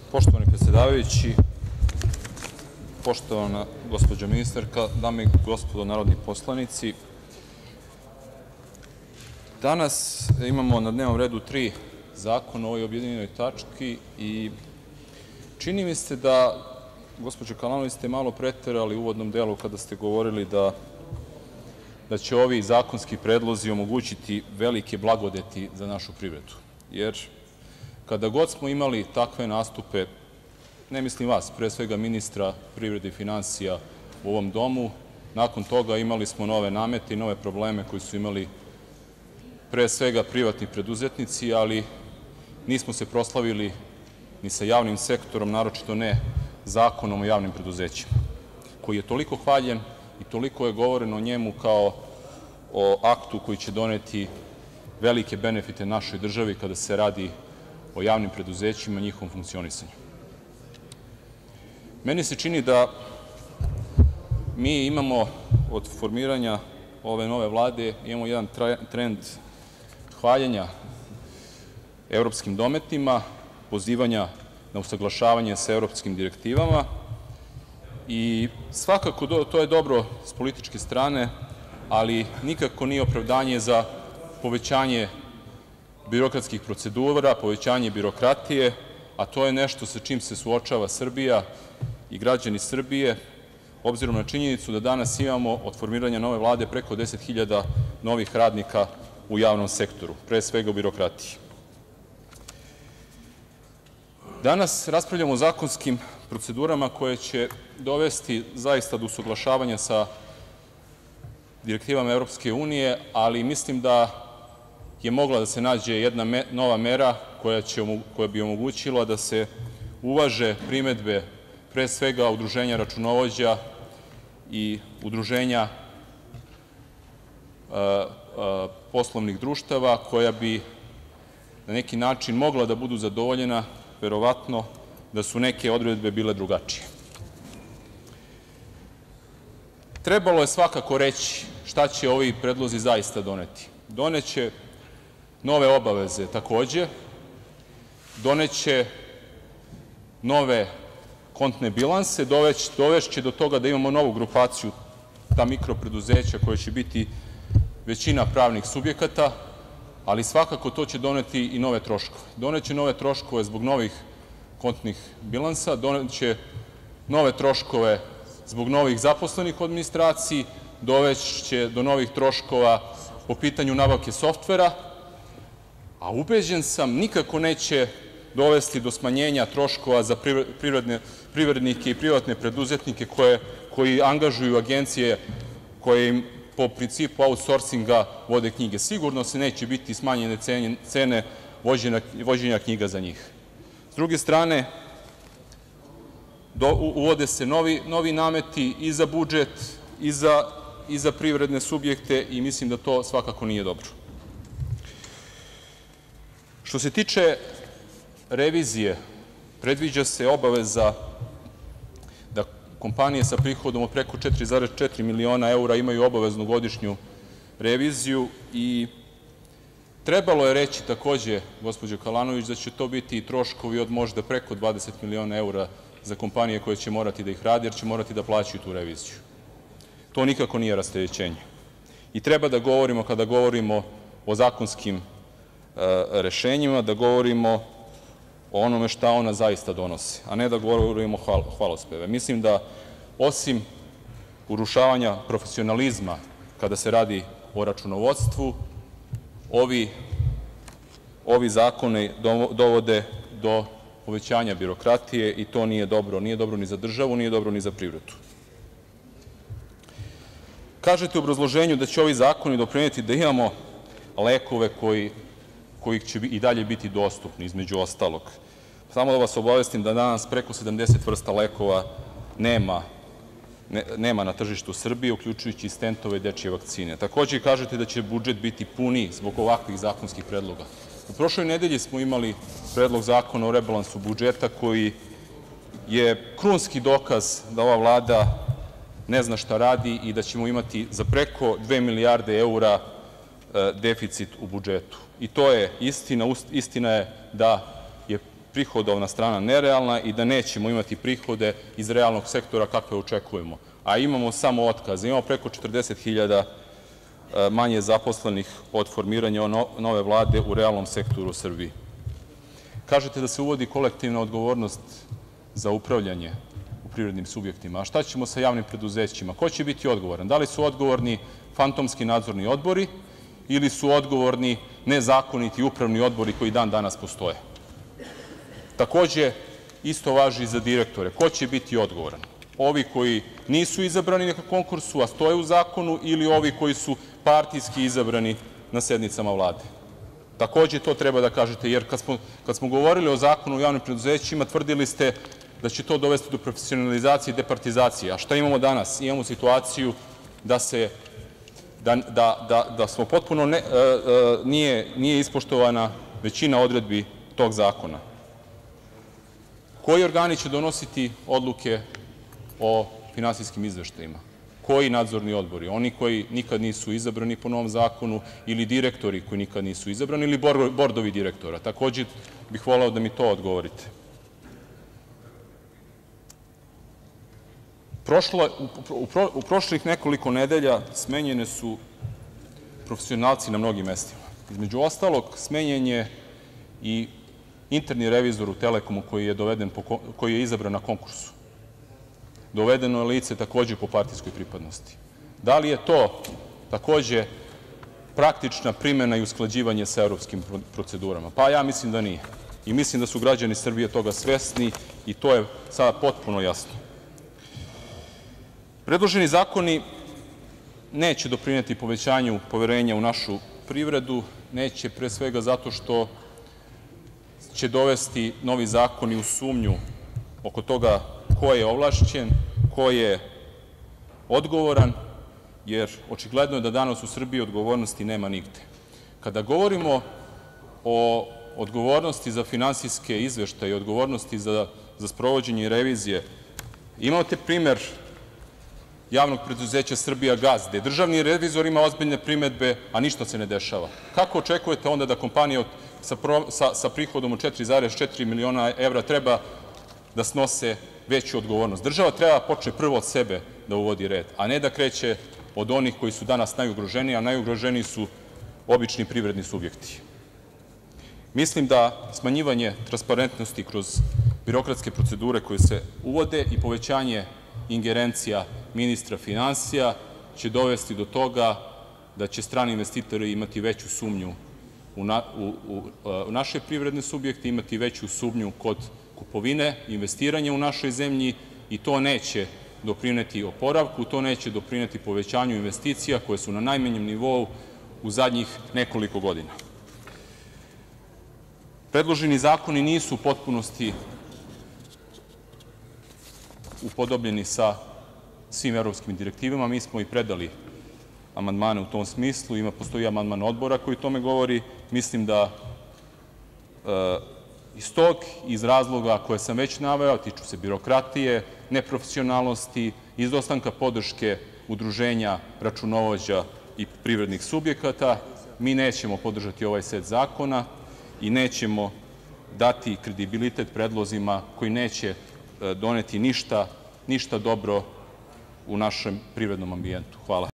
Poštovani predsedavajući, poštovana gospođo ministarka, dame i gospodo narodni poslanici, danas imamo na dnevnom redu 3 zakona u ovoj objedinjenoj tački i čini mi se da, gospođo Kalanović, ste malo preterali u uvodnom delu kada ste govorili da će ovi zakonski predlozi omogućiti velike blagodeti za našu privredu. Jer kada god smo imali takve nastupe, ne mislim vas, pre svega ministra privrede i finansija u ovom domu, nakon toga imali smo nove namete i nove probleme koji su imali pre svega privatni preduzetnici, ali nismo se proslavili ni sa javnim sektorom, naročito ne Zakonom o javnim preduzećima, koji je toliko hvaljen i toliko je govoreno o njemu kao o aktu koji će doneti velike benefite našoj državi kada se radi o javnim preduzećima i njihovom funkcionisanju. Meni se čini da mi imamo od formiranja ove nove Vlade imamo jedan trend hvaljenja evropskim dometima, pozivanja na usaglašavanje sa evropskim direktivama i svakako to je dobro s političke strane, ali nikako nije opravdanje za povećanje birokratskih procedura, povećanje birokratije, a to je nešto sa čim se suočava Srbija i građani Srbije, obzirom na činjenicu da danas imamo od formiranja nove Vlade preko 10.000 novih radnika u javnom sektoru, pre svega u birokratiji. Danas raspravljamo o zakonskim procedurama koje će dovesti zaista do usaglašavanja sa direktivama Evropske unije, ali mislim da je mogla da se nađe jedna nova mera koja bi omogućila da se uvaže primedbe pre svega udruženja računovođa i udruženja poslovnih društava koja bi na neki način mogla da budu zadovoljena, verovatno da su neke odredbe bile drugačije. Trebalo je svakako reći šta će ovi predlozi zaista doneti. Doneće nove obaveze takođe, doneće nove kontne bilanse, dovešće do toga da imamo novu grupaciju, ta mikropreduzeća koja će biti većina pravnih subjekata, ali svakako to će doneti i nove troškove. Doneće nove troškove zbog novih kontnih bilansa, doneće nove troškove zbog novih zaposlenih u administraciji, dovešće do novih troškova po pitanju nabavke softvera, a ubeđen sam nikako neće dovesti do smanjenja troškova za privrednike i privatne preduzetnike koji angažuju agencije koje im po principu outsourcinga vode knjige. Sigurno se neće biti smanjene cene vođenja knjiga za njih. S druge strane, uvode se novi nameti i za budžet i za privredne subjekte i mislim da to svakako nije dobro. Što se tiče revizije, predviđa se obaveza da kompanije sa prihodom od preko 4,4 miliona evra imaju obaveznu godišnju reviziju i trebalo je reći takođe, gospođo Kalanović, da će to biti i troškovi od možda preko 20 miliona evra za kompanije koje će morati da ih rade, jer će morati da plaćaju tu reviziju. To nikako nije rasterećenje. I treba da govorimo, kada govorimo o zakonskim rešenjima, da govorimo o onome šta ona zaista donosi, a ne da govorimo hvalospeve. Mislim da osim urušavanja profesionalizma kada se radi o računovodstvu, ovi zakoni dovode do povećanja birokratije i to nije dobro. Nije dobro ni za državu, nije dobro ni za privredu. Kažete u obrazloženju da će ovi zakoni doprineti da imamo lekove koji će i dalje biti dostupni, između ostalog. Samo da vas obavestim da danas preko 70 vrsta lekova nema na tržištu Srbije, uključujući i stentove i dečije vakcine. Takođe kažete da će budžet biti puniji zbog ovakvih zakonskih predloga. U prošloj nedelji smo imali predlog zakona o rebalansu budžeta koji je krunski dokaz da ova Vlada ne zna šta radi i da ćemo imati za preko 2 milijarde eura deficit u budžetu. I to je istina. Istina je da je prihodovna strana nerealna i da nećemo imati prihode iz realnog sektora kakve očekujemo. A imamo samo otkaze. Imamo preko 40.000 manje zaposlenih od formiranja nove vlade u realnom sektoru u Srbiji. Kažete da se uvodi kolektivna odgovornost za upravljanje u privrednim subjektima. A šta ćemo sa javnim preduzećima? Ko će biti odgovoran? Da li su odgovorni fantomski nadzorni odbori ili su odgovorni nezakoniti upravni odbori koji dan danas postoje? Takođe, isto važi i za direktore. Ko će biti odgovoran? Ovi koji nisu izabrani na konkursu, a stoje u zakonu, ili ovi koji su partijski izabrani na sednicama vlade? Takođe, to treba da kažete, jer kad smo govorili o Zakonu o javnim preduzećima, tvrdili ste da će to dovesti do profesionalizacije i departizacije. A šta imamo danas? Imamo situaciju da smo potpuno nije ispoštovana većina odredbi tog zakona. Koji organi će donositi odluke o finansijskim izveštajima? Koji nadzorni odbori? Oni koji nikad nisu izabrani po novom zakonu ili direktori koji nikad nisu izabrani ili bordovi direktora? Takođe bih voleo da mi to odgovorite. U prošlih nekoliko nedelja smenjene su profesionalci na mnogim mestima. Između ostalog, smenjen je i interni revizor u Telekomu koji je izabran na konkursu. Dovedeno je lice takođe po partijskoj pripadnosti. Da li je to takođe praktična primena i usklađivanje sa evropskim procedurama? Pa ja mislim da nije. I mislim da su građani Srbije toga svesni i to je sada potpuno jasno. Predloženi zakoni neće doprineti povećanju poverenja u našu privredu, neće pre svega zato što će dovesti novi zakoni u sumnju oko toga ko je ovlašćen, ko je odgovoran, jer očigledno je da danas u Srbiji odgovornosti nema nigde. Kada govorimo o odgovornosti za finansijske izveštaje i odgovornosti za sprovođenje revizije, imate primer javnog preduzeća „Srbijagas“, gde državni revizor ima ozbiljne primedbe, a ništa se ne dešava. Kako očekujete onda da kompanija sa prihodom od 4,4 miliona evra treba da snose veću odgovornost? Država treba da počne prvo od sebe da uvodi red, a ne da kreće od onih koji su danas najugroženiji, a najugroženiji su obični privredni subjekti. Mislim da smanjivanje transparentnosti kroz birokratske procedure koje se uvode i povećanje ingerencija ministra finansija će dovesti do toga da će strani investitori imati veću sumnju u naše privredne subjekte, imati veću sumnju kod kupovine, investiranja u našoj zemlji i to neće doprineti oporavku, to neće doprineti povećanju investicija koje su na najmanjem nivou u zadnjih nekoliko godina. Predloženi zakoni nisu u potpunosti upodobljeni sa svim evropskim direktivama. Mi smo i predali amandmane u tom smislu. Postoji amandman odbora koji o tome govori. Mislim da iz tog, iz razloga koje sam već naveo, tiču se birokratije, neprofesionalnosti, izostanka podrške udruženja računovođa i privrednih subjekata, mi nećemo podržati ovaj set zakona i nećemo dati kredibilitet predlozima koji neće doneti ništa dobro u našem privrednom ambijentu. Hvala.